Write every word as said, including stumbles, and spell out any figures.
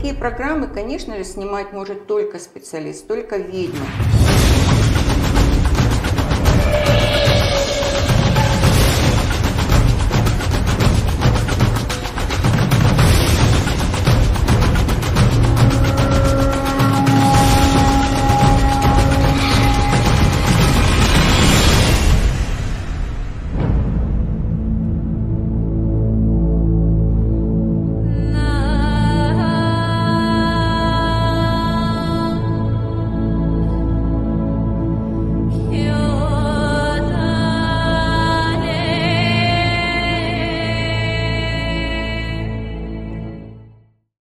такие программы, конечно же, снимать может только специалист, только ведьма.